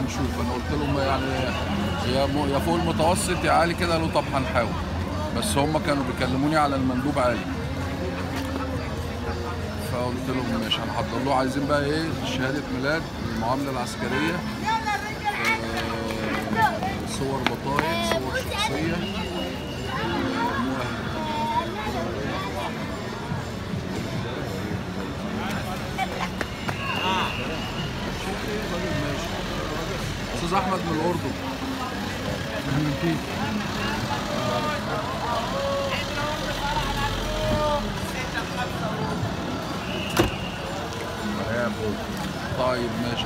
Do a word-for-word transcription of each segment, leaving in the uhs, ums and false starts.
نشوف. انا قلت لهم يعني يا يا فوق المتوسط يا عالي كده، قالوا طب هنحاول. بس هم كانوا بيكلموني على المندوب عالي، فقلت لهم ماشي هنحضر له. عايزين بقى ايه؟ شهاده ميلاد، المعامله العسكريه، آه صور بطايق، صور شخصيه، استاذ احمد من الاردن. اهلا فيك. طيب ماشي.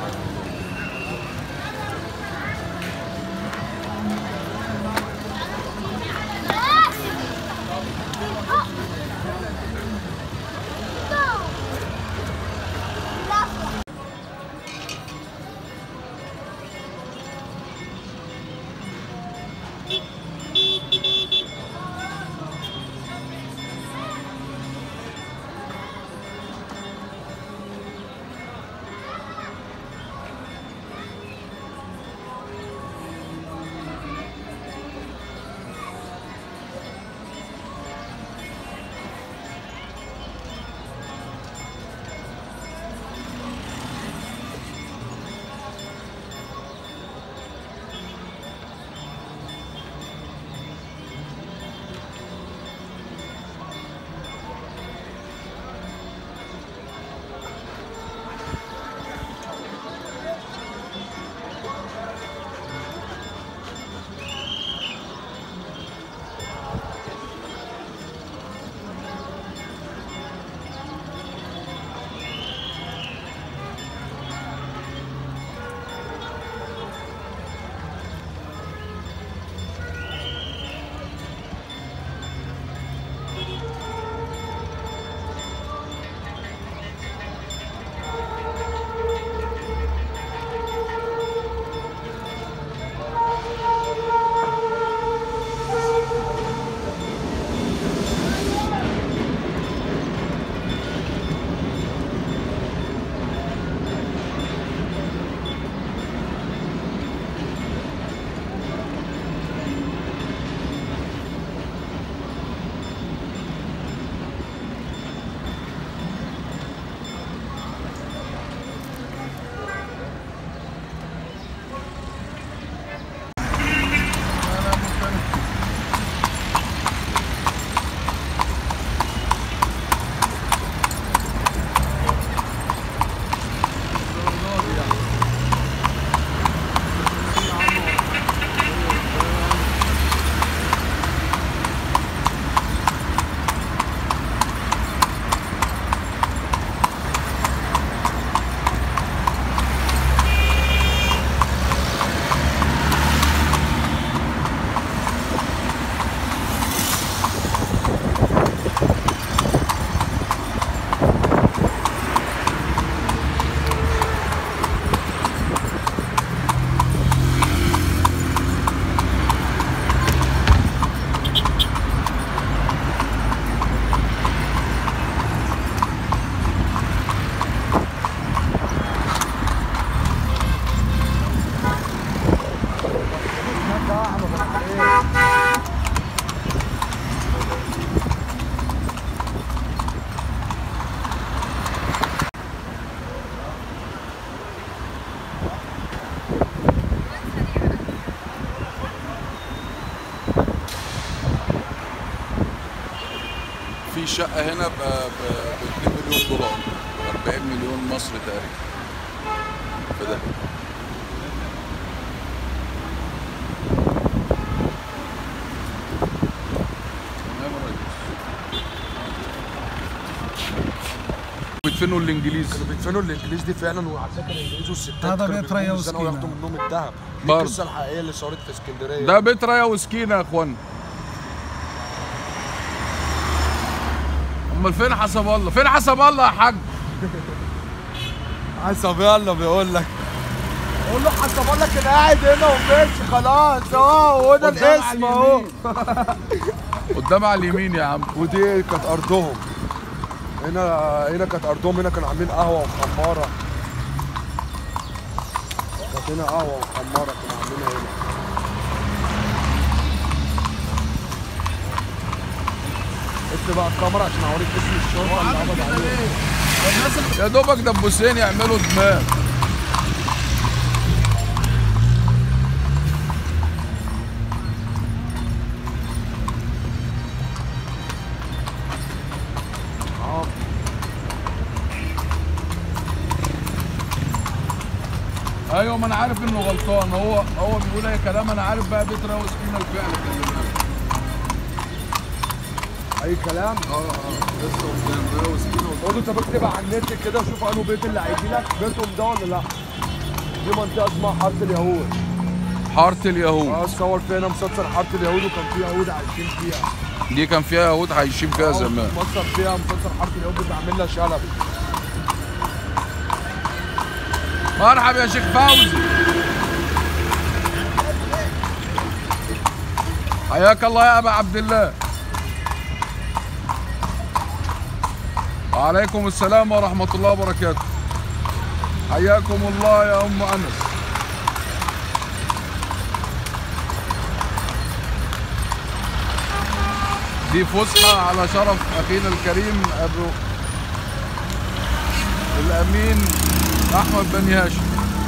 في شقة هنا ب اتنين مليون دولار، أربعين مليون مصري تقريبا في ده. بيدفنوا الانجليز، كانوا بيدفنوا الانجليز دي فعلا، وعلى فكره الانجليز والستات هذا كانوا بيت ريا وسكينه وياخدوا منهم الذهب. دي القصه الحقيقيه اللي صارت في اسكندريه. ده بيت ريا وسكينه يا اخوانا. امال فين حسب الله؟ فين حسب الله يا حاج؟ حسب الله بيقول لك، قول له حسب الله كان قاعد هنا وماشي خلاص اهو، وده الاسم اهو. قدام على اليمين يا عم. ودي كانت ارضهم. هنا هنا كانت ارضهم، هنا كانوا عاملين قهوه وخماره. كانت هنا قهوه وخماره كنا عاملينها هنا. قلت بقى الكاميرا عشان اوريك اسم الشرطه اللي قبض عليه. الناس يا دوبك دبوسين يعملوا دماغ. ايوه ما انا عارف انه غلطان، هو هو بيقول اي كلام. انا عارف بقى بيت راوي سكينه الفعل كلمنا اي كلام. اه اه لسه قدام راوي سكينه. قول له انت بكتب على النت كده وشوف انه بيت اللي هيجي لك بيتهم ده ولا لا. دي منطقه اسمها حاره اليهود. حاره اليهود. اه اتصور فيها هنا مسلسل حاره اليهود وكان في يهود عايشين فيها. دي كان فيها يهود عايشين فيها زمان. مصر فيها مسلسل حاره اليهود بتاع منة شلبي. مرحبا يا شيخ فوزي. حياك الله يا ابا عبد الله. وعليكم السلام ورحمه الله وبركاته. حياكم الله يا ام انس. دي فسحه على شرف اخينا الكريم ابو الامين احمد بن هاشم.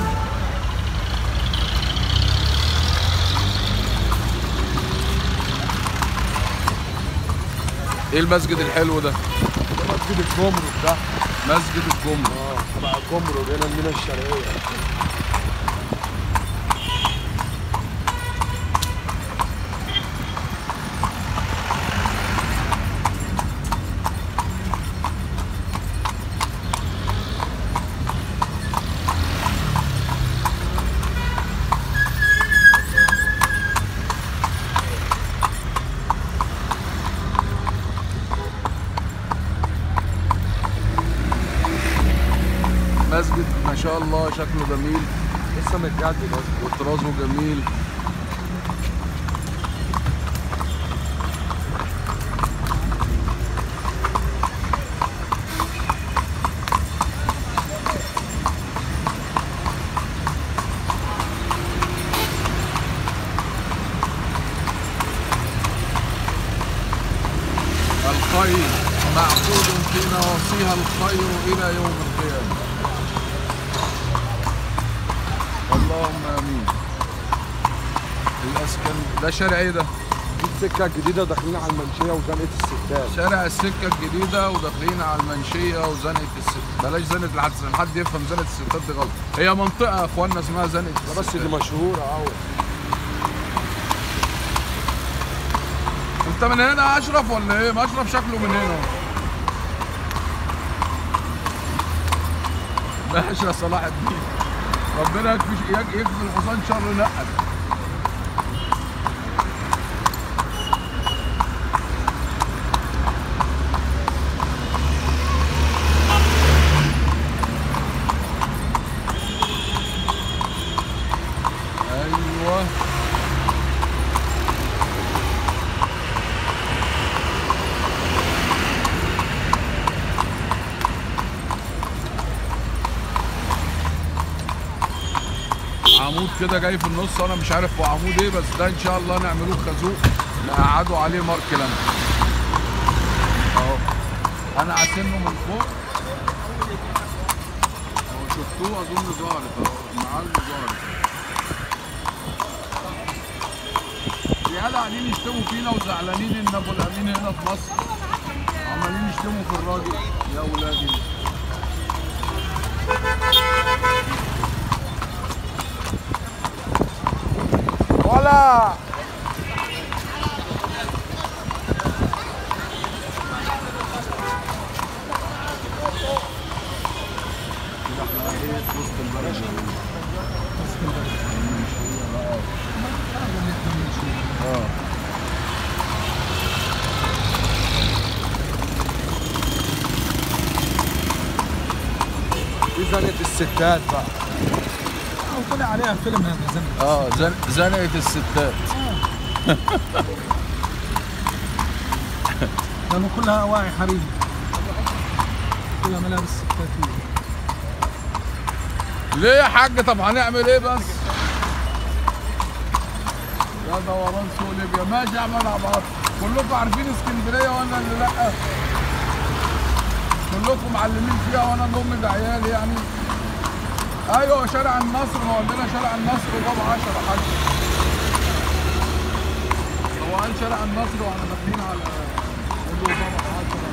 ايه المسجد الحلو ده؟ ده مسجد الجمرك ده. مسجد الجمرك. اه تبع الجمرك هنا المينا الشرقيه. مسجد ما شاء الله شكله جميل لسه متجدد وطرازه جميل. الخير معقود في نواصيها الخير الى يوم القيامه. اللهم امين. الاسكن ده شارع ايه ده؟ دي السكه الجديده داخلين على المنشيه وزنقه الستات. شارع السكه الجديده وداخلين على المنشيه وزنقه الستات. بلاش زنقه الحدث عشان حد يفهم زنقه الستات دي غلط. هي منطقه يا اخوانا اسمها زنقه الستات. بس دي مشهوره قوي. انت من هنا اشرف ولا ايه؟ ما اشرف شكله من هنا. ماشي يا صلاح الدين. ربنا يكفي يكفي الحصان شر نقل. ايوه عمود كده جاي في النص، انا مش عارف هو عمود ايه، بس ده ان شاء الله نعملوه خازوق نقعدوا عليه مارك لمبه اهو. انا عاسنه من فوق اهو، شفتوه اظن ظهرت اهو، المعلم ظهرت. العيال قاعدين يشتموا فينا وزعلانين ان ابو الامين هنا في مصر عمالين يشتموا في الراجل. يا ولادي ولا وسط البلد. وسط البلد. اه دي زنقه الستات بقى. اه طلع عليها فيلم هذا زنقه. اه زن... زنقه الستات. لانه كلها اواعي حريم، كلها ملابس ستاتيه. ليه يا حاج؟ طب هنعمل ايه بس؟ يا دوران سوق ليبيا. ماشي يا عم عبد. كلكم عارفين اسكندريه وانا اللي لا؟ كلكم معلمين فيها وانا اللي امي بعيالي يعني؟ ايوه شارع النصر، ما عندنا شارع النصر وباب عشرة حاج. هو قال شارع النصر واحنا داخلين على باب عشرة.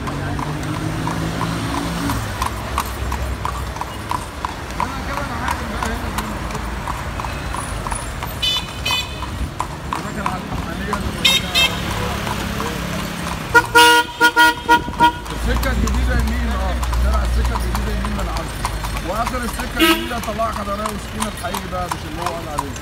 انا كده انا عارف بقى هنا فين. على الحماليه السكه الجديده يمين. اه شارع السكه الجديده يمين من العرض، واخر السكه الجديده طلع حضريه وسكينه حقيقي بقى مش اللي هو قال عليه.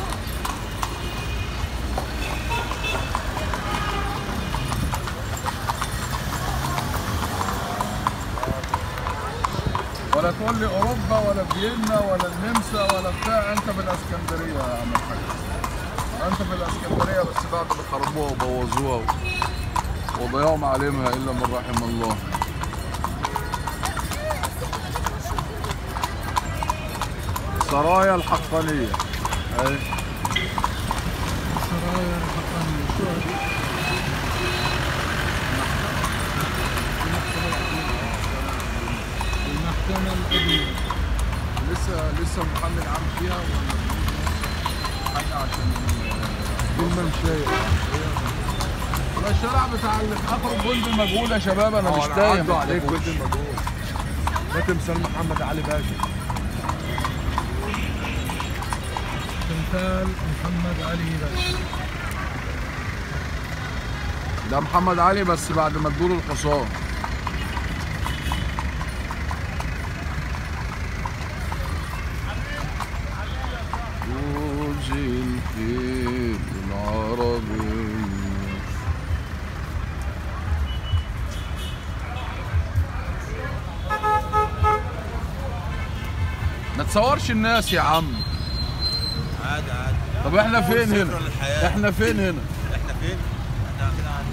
ولا تقول لي اوروبا ولا فيينا ولا النمسا ولا بتاع، انت في الاسكندريه يا عم الحاج. انت في الاسكندريه بس بعد ما خربوها وبوظوها وضيعوا معالمها الا من رحم الله. سرايا الحقانيه اهي. سرايا الحقانيه شو هذه؟ المحكمه القديمه. لسه لسه محمد عام فيها ولا حاجه عشان المنشيه. ده الشارع بتاع اللي في اخر جندي المجهول يا شباب. انا مش تايه. عدوا عليك جندي المجهول. ده تمثال محمد علي باشا. تمثال محمد علي باشا. ده محمد علي بس بعد ما ادوله الحصان. جوزي الخيل العربي. ما تصورش الناس يا عم. عادي عادي. طب احنا فين هنا؟ احنا فين هنا؟ احنا فين؟ احنا كده عند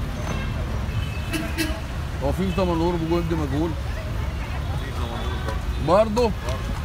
هو في دمنهور بجندي مجهول؟ في دمنهور برضه. برضه؟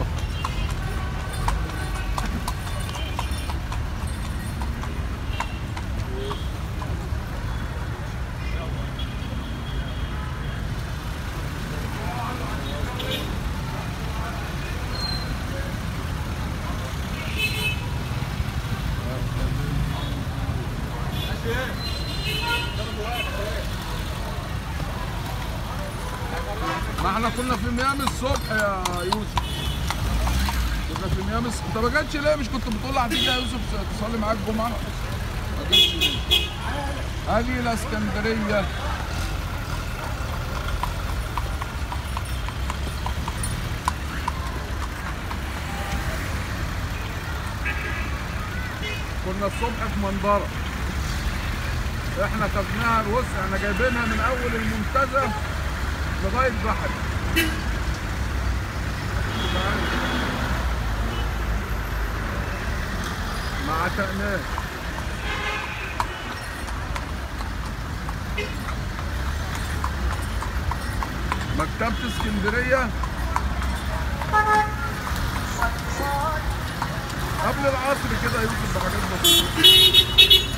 ما احنا كنا في ميامي الصبح يا يوسف. كنا في ميامي الصبح. انت ما جاتش ليه؟ مش كنت بتقول لي هتيجي يا يوسف تصلي معاك الجمعه؟ ما جاتش ليه؟ اجي الاسكندريه. كنا الصبح في منظره. احنا خدناها بص احنا جايبينها من اول المنتزه لغايه بحر. ما عتقناش. مكتبة اسكندرية قبل العصر كده يوسف بحاجات بسيطة.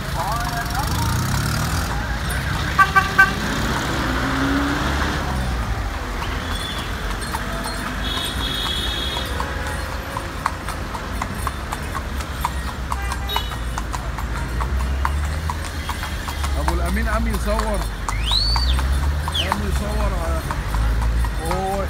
مين قام يصور؟ قام يصور على هو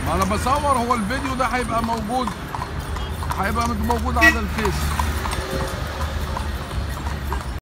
ما انا بصور، هو الفيديو ده هيبقى موجود، هيبقى موجود على الفيس.